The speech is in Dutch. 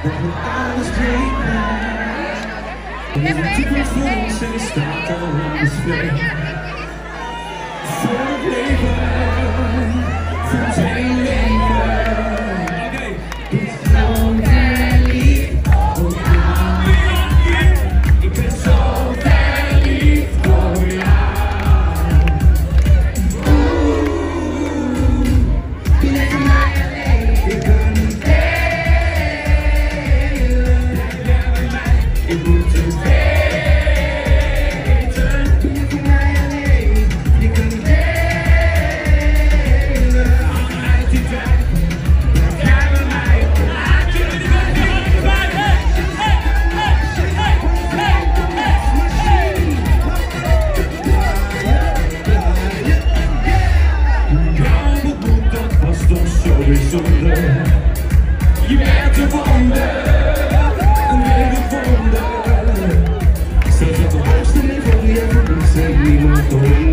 alles klinkt. En de toekomst voor ons en de staat al op de spel. Voor het leven, voor zijn leven. Oké. Ik geloof en lief voor jou. Ik ben zo verliefd voor jou. Je bent voor mij alleen. Ik kan niet delen. Blijf bij mij. Ik moet het weten. Je bent voor mij alleen. Je kan niet delen. Uit die tijd. Blijf jij bij mij. Laat je me niet bij. Jouw ontmoet, dat was toch zo bijzonder. Je bent een wonder, een hele wonder. Zelfs op de hoogste niveau, je hebt niemand voor je.